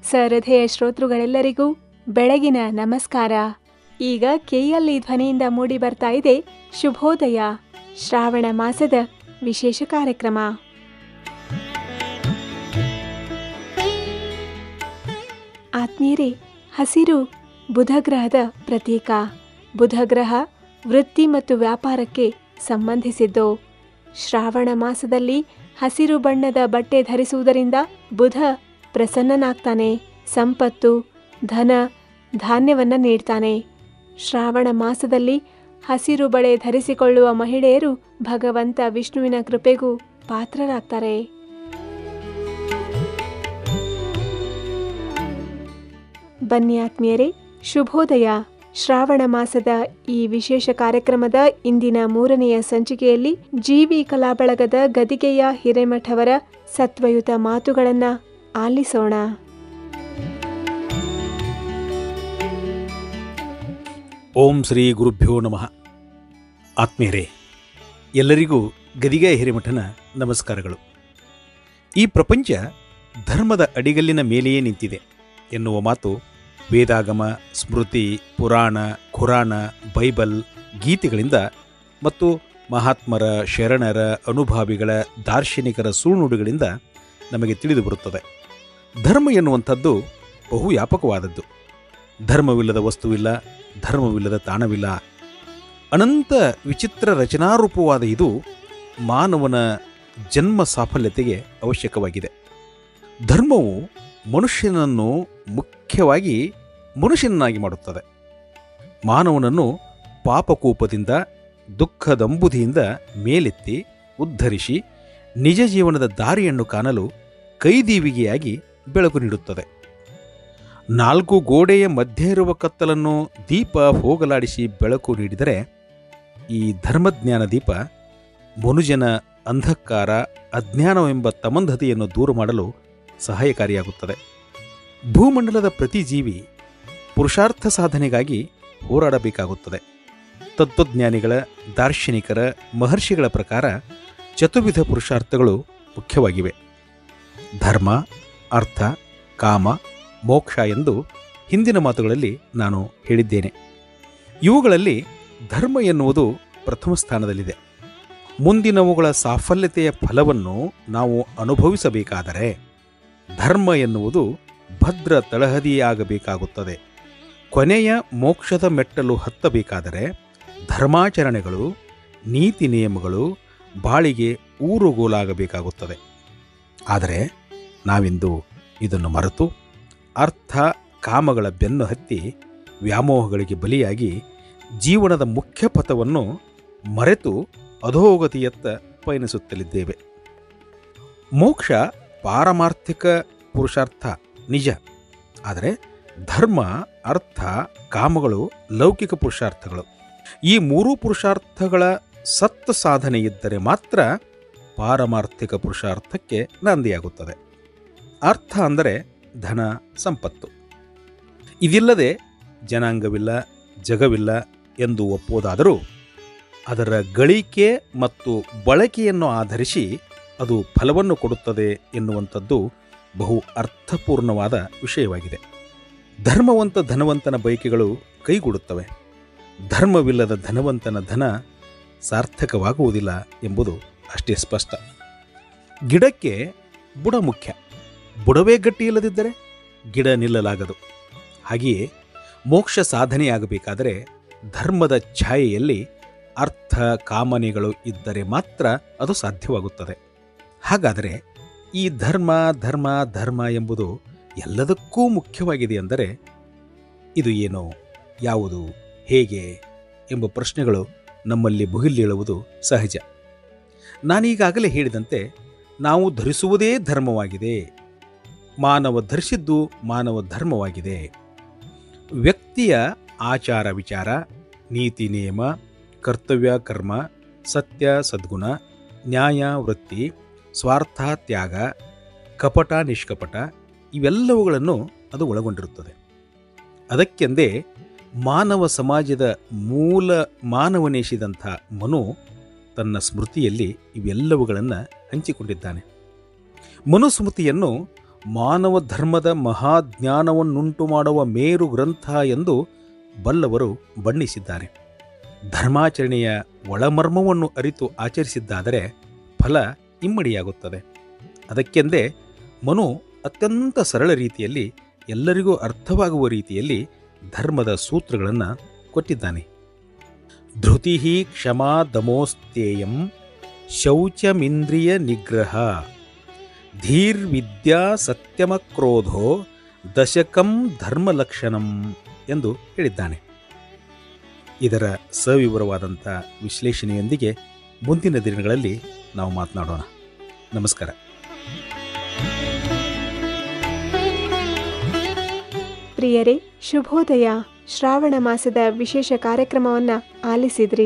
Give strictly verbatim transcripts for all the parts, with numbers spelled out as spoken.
ಸಹೃದಯ ಶ್ರೋತೃಗಳೆಲ್ಲರಿಗೂ ಬೆಳಗಿನ ನಮಸ್ಕಾರ. ಈಗ ಕೆಎಲ್ಇ ಧ್ವನಿಯಿಂದ ಮೂಡಿ ಬರ್ತಾ ಇದೆ ಶುಭೋದಯ, ಶ್ರಾವಣ ಮಾಸದ ವಿಶೇಷ ಕಾರ್ಯಕ್ರಮ. ಆತ್ಮೀಯರೇ, ಹಸಿರು ಬುಧಗ್ರಹದ ಪ್ರತೀಕ. ಬುಧಗ್ರಹ ವೃತ್ತಿ ಮತ್ತು ವ್ಯಾಪಾರಕ್ಕೆ ಸಂಬಂಧಿಸಿದ್ದು. ಶ್ರಾವಣ ಮಾಸದಲ್ಲಿ ಹಸಿರು ಬಣ್ಣದ ಬಟ್ಟೆ ಧರಿಸುವುದರಿಂದ ಬುಧ ಪ್ರಸನ್ನನಾಗ್ತಾನೆ, ಸಂಪತ್ತು, ಧನ, ಧಾನ್ಯವನ್ನು ನೀಡ್ತಾನೆ. ಶ್ರಾವಣ ಮಾಸದಲ್ಲಿ ಹಸಿರು ಬಳೆ ಧರಿಸಿಕೊಳ್ಳುವ ಮಹಿಳೆಯರು ಭಗವಂತ ವಿಷ್ಣುವಿನ ಕೃಪೆಗೂ ಪಾತ್ರರಾಗ್ತಾರೆ. ಬನ್ನಿ ಆತ್ಮೀಯರೇ, ಶುಭೋದಯ ಶ್ರಾವಣ ಮಾಸದ ಈ ವಿಶೇಷ ಕಾರ್ಯಕ್ರಮದ ಇಂದಿನ ಮೂರನೆಯ ಸಂಚಿಕೆಯಲ್ಲಿ ಜೀವಿ ಕಲಾಬಳಗದ ಗದಿಗೆಯ ಹಿರೇಮಠವರ ಸತ್ವಯುತ ಮಾತುಗಳನ್ನ ಆಲಿಸೋಣ. ಓಂ ಶ್ರೀ ಗುರುಭ್ಯೋ ನಮಃ. ಆತ್ಮೀಯರೇ, ಎಲ್ಲರಿಗೂ ಗದಿಗೆಯ ಹಿರೇಮಠನ ನಮಸ್ಕಾರಗಳು. ಈ ಪ್ರಪಂಚ ಧರ್ಮದ ಅಡಿಗಲ್ಲಿನ ಮೇಲೆಯೇ ನಿಂತಿದೆ ಎನ್ನುವ ಮಾತು ವೇದಾಗಮ, ಸ್ಮೃತಿ, ಪುರಾಣ, ಖುರಾಣ, ಬೈಬಲ್, ಗೀತೆಗಳಿಂದ ಮತ್ತು ಮಹಾತ್ಮರ, ಶರಣರ, ಅನುಭಾವಿಗಳ, ದಾರ್ಶನಿಕರ ಸುಳ್ನುಡಿಗಳಿಂದ ನಮಗೆ ತಿಳಿದು ಬರುತ್ತದೆ. ಧರ್ಮ ಎನ್ನುವಂಥದ್ದು ಬಹು ವ್ಯಾಪಕವಾದದ್ದು. ಧರ್ಮವಿಲ್ಲದ ವಸ್ತುವಿಲ್ಲ, ಧರ್ಮವಿಲ್ಲದ ತಾಣವಿಲ್ಲ. ಅನಂತ ವಿಚಿತ್ರ ರಚನಾರೂಪವಾದ ಇದು ಮಾನವನ ಜನ್ಮ ಸಾಫಲ್ಯತೆಗೆ ಅವಶ್ಯಕವಾಗಿದೆ. ಧರ್ಮವು ಮನುಷ್ಯನನ್ನು ಮುಖ್ಯವಾಗಿ ಮನುಷ್ಯನನ್ನಾಗಿ ಮಾಡುತ್ತದೆ. ಮಾನವನನ್ನು ಪಾಪಕೂಪದಿಂದ, ದುಃಖದಂಬುದಿಯಿಂದ ಮೇಲೆತ್ತಿ ಉದ್ಧರಿಸಿ ನಿಜ ಜೀವನದ ದಾರಿಯನ್ನು ಕಾಣಲು ಕೈದೀವಿಗೆಯಾಗಿ ಬೆಳಕು ನೀಡುತ್ತದೆ. ನಾಲ್ಕು ಗೋಡೆಯ ಮಧ್ಯೆ ಇರುವ ಕತ್ತಲನ್ನು ದೀಪ ಹೋಗಲಾಡಿಸಿ ಬೆಳಕು ನೀಡಿದರೆ ಈ ಧರ್ಮಜ್ಞಾನ ದೀಪ ಮನುಜನ ಅಂಧಕಾರ, ಅಜ್ಞಾನವೆಂಬ ತಮಂಧತೆಯನ್ನು ದೂರ ಮಾಡಲು ಸಹಾಯಕಾರಿಯಾಗುತ್ತದೆ. ಭೂಮಂಡಲದ ಪ್ರತಿ ಜೀವಿ ಪುರುಷಾರ್ಥ ಸಾಧನೆಗಾಗಿ ಹೋರಾಡಬೇಕಾಗುತ್ತದೆ. ತತ್ವಜ್ಞಾನಿಗಳ, ದಾರ್ಶನಿಕರ, ಮಹರ್ಷಿಗಳ ಪ್ರಕಾರ ಚತುರ್ವಿಧ ಪುರುಷಾರ್ಥಗಳು ಮುಖ್ಯವಾಗಿವೆ. ಧರ್ಮ, ಅರ್ಥ, ಕಾಮ, ಮೋಕ್ಷ ಎಂದು ಹಿಂದಿನ ಮಾತುಗಳಲ್ಲಿ ನಾನು ಹೇಳಿದ್ದೇನೆ. ಇವುಗಳಲ್ಲಿ ಧರ್ಮ ಎನ್ನುವುದು ಪ್ರಥಮ ಸ್ಥಾನದಲ್ಲಿದೆ. ಮುಂದಿನವುಗಳ ಸಾಫಲ್ಯತೆಯ ಫಲವನ್ನು ನಾವು ಅನುಭವಿಸಬೇಕಾದರೆ ಧರ್ಮ ಎನ್ನುವುದು ಭದ್ರ ತಳಹದಿಯಾಗಬೇಕಾಗುತ್ತದೆ. ಕೊನೆಯ ಮೋಕ್ಷದ ಮೆಟ್ಟಲು ಹತ್ತಬೇಕಾದರೆ ಧರ್ಮಾಚರಣೆಗಳು, ನೀತಿ ನಿಯಮಗಳು ಬಾಳಿಗೆ ಊರುಗೋಲಾಗಬೇಕಾಗುತ್ತದೆ. ಆದರೆ ನಾವಿಂದು ಇದನ್ನು ಮರೆತು ಅರ್ಥ ಕಾಮಗಳ ಬೆನ್ನು ಹತ್ತಿ ವ್ಯಾಮೋಹಗಳಿಗೆ ಬಲಿಯಾಗಿ ಜೀವನದ ಮುಖ್ಯ ಪಥವನ್ನು ಮರೆತು ಅಧೋಗತಿಯತ್ತ ಪಯಣಿಸುತ್ತಲಿದ್ದೇವೆ. ಮೋಕ್ಷ ಪಾರಮಾರ್ಥಿಕ ಪುರುಷಾರ್ಥ ನಿಜ, ಆದರೆ ಧರ್ಮ, ಅರ್ಥ, ಕಾಮಗಳು ಲೌಕಿಕ ಪುರುಷಾರ್ಥಗಳು. ಈ ಮೂರೂ ಪುರುಷಾರ್ಥಗಳ ಸತ್ತ ಸಾಧನೆ ಇದ್ದರೆ ಮಾತ್ರ ಪಾರಮಾರ್ಥಿಕ ಪುರುಷಾರ್ಥಕ್ಕೆ ನಾಂದಿಯಾಗುತ್ತದೆ. ಅರ್ಥ ಅಂದರೆ ಧನ, ಸಂಪತ್ತು. ಇದಿಲ್ಲದೆ ಜನಾಂಗವಿಲ್ಲ, ಜಗವಿಲ್ಲ ಎಂದು ಒಪ್ಪುವುದಾದರೂ ಅದರ ಗಳಿಕೆ ಮತ್ತು ಬಳಕೆಯನ್ನು ಆಧರಿಸಿ ಅದು ಫಲವನ್ನು ಕೊಡುತ್ತದೆ ಎನ್ನುವಂಥದ್ದು ಬಹು ಅರ್ಥಪೂರ್ಣವಾದ ವಿಷಯವಾಗಿದೆ. ಧರ್ಮವಂತ ಧನವಂತನ ಬಯಕೆಗಳು ಕೈಗೂಡುತ್ತವೆ. ಧರ್ಮವಿಲ್ಲದ ಧನವಂತನ ಧನ ಸಾರ್ಥಕವಾಗುವುದಿಲ್ಲ ಎಂಬುದು ಅಷ್ಟೇ ಸ್ಪಷ್ಟ. ಗಿಡಕ್ಕೆ ಬುಡ ಮುಖ್ಯ. ಬುಡವೇ ಗಟ್ಟಿಯಿಲ್ಲದಿದ್ದರೆ ಗಿಡ ನಿಲ್ಲಲಾಗದು. ಹಾಗೆಯೇ ಮೋಕ್ಷ ಸಾಧನೆಯಾಗಬೇಕಾದರೆ ಧರ್ಮದ ಛಾಯೆಯಲ್ಲಿ ಅರ್ಥ, ಕಾಮನೆಗಳು ಇದ್ದರೆ ಮಾತ್ರ ಅದು ಸಾಧ್ಯವಾಗುತ್ತದೆ. ಹಾಗಾದರೆ ಈ ಧರ್ಮ ಧರ್ಮ ಧರ್ಮ ಎಂಬುದು ಎಲ್ಲದಕ್ಕೂ ಮುಖ್ಯವಾಗಿದೆ ಅಂದರೆ ಇದು ಏನೋ, ಯಾವುದು, ಹೇಗೆ ಎಂಬ ಪ್ರಶ್ನೆಗಳು ನಮ್ಮಲ್ಲಿ ಭುಗಿಲೇಳುವುದು ಸಹಜ. ನಾನೀಗಾಗಲೇ ಹೇಳಿದಂತೆ ನಾವು ಧರಿಸುವುದೇ ಧರ್ಮವಾಗಿದೆ. ಮಾನವ ಧರಿಸಿದ್ದು ಮಾನವ ಧರ್ಮವಾಗಿದೆ. ವ್ಯಕ್ತಿಯ ಆಚಾರ ವಿಚಾರ, ನೀತಿ ನಿಯಮ, ಕರ್ತವ್ಯ ಕರ್ಮ, ಸತ್ಯ ಸದ್ಗುಣ, ನ್ಯಾಯ ವೃತ್ತಿ, ಸ್ವಾರ್ಥ ತ್ಯಾಗ, ಕಪಟ ನಿಷ್ಕಪಟ ಇವೆಲ್ಲವುಗಳನ್ನು ಅದು ಒಳಗೊಂಡಿರುತ್ತದೆ. ಅದಕ್ಕೆಂದೇ ಮಾನವ ಸಮಾಜದ ಮೂಲ ಮಾನವನೆನಿಸಿದಂಥ ಮನು ತನ್ನ ಸ್ಮೃತಿಯಲ್ಲಿ ಇವೆಲ್ಲವುಗಳನ್ನು ಹಂಚಿಕೊಂಡಿದ್ದಾನೆ. ಮನುಸ್ಮೃತಿಯನ್ನು ಮಾನವ ಧರ್ಮದ ಮಹಾಜ್ಞಾನವನ್ನುಂಟು ಮಾಡುವ ಮೇರು ಗ್ರಂಥ ಎಂದು ಬಲ್ಲವರು ಬಣ್ಣಿಸಿದ್ದಾರೆ. ಧರ್ಮಾಚರಣೆಯ ಒಳಮರ್ಮವನ್ನು ಅರಿತು ಆಚರಿಸಿದ್ದಾದರೆ ಫಲ ಇಮ್ಮಡಿಯಾಗುತ್ತದೆ. ಅದಕ್ಕೆಂದೇ ಮನು ಅತ್ಯಂತ ಸರಳ ರೀತಿಯಲ್ಲಿ ಎಲ್ಲರಿಗೂ ಅರ್ಥವಾಗುವ ರೀತಿಯಲ್ಲಿ ಧರ್ಮದ ಸೂತ್ರಗಳನ್ನು ಕೊಟ್ಟಿದ್ದಾನೆ. ಧೃತಿ ಕ್ಷಮಾ ದಮೋಸ್ತೇಯಂ ಶೌಚಮಿಂದ್ರಿಯ ನಿಗ್ರಹ ಧೀರ್ವಿದ್ಯಾ ಸತ್ಯಮಕ್ರೋಧೋ ದಶಕಂ ಧರ್ಮಲಕ್ಷಣಂ ಎಂದು ಹೇಳಿದ್ದಾನೆ. ಇದರ ಸವಿವರವಾದಂಥ ವಿಶ್ಲೇಷಣೆಯೊಂದಿಗೆ ಮುಂದಿನ ದಿನಗಳಲ್ಲಿ ನಾವು ಮಾತನಾಡೋಣ. ನಮಸ್ಕಾರ. ಪ್ರಿಯರೇ, ಶುಭೋದಯ. ಶ್ರಾವಣ ಮಾಸದ ವಿಶೇಷ ಕಾರ್ಯಕ್ರಮವನ್ನು ಆಲಿಸಿದ್ರಿ.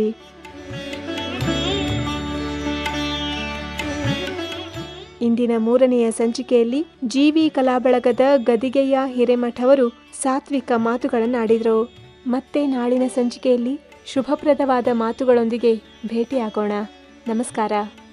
ಇಂದಿನ ಮೂರನೆಯ ಸಂಚಿಕೆಯಲ್ಲಿ ಜೀವಿ ಕಲಾಬಳಗದ ಗದಿಗೆಯ ಹಿರೇಮಠವರು ಸಾತ್ವಿಕ ಮಾತುಗಳನ್ನಾಡಿದರು. ಮತ್ತೆ ನಾಳಿನ ಸಂಚಿಕೆಯಲ್ಲಿ ಶುಭಪ್ರದವಾದ ಮಾತುಗಳೊಂದಿಗೆ ಭೇಟಿಯಾಗೋಣ. ನಮಸ್ಕಾರ.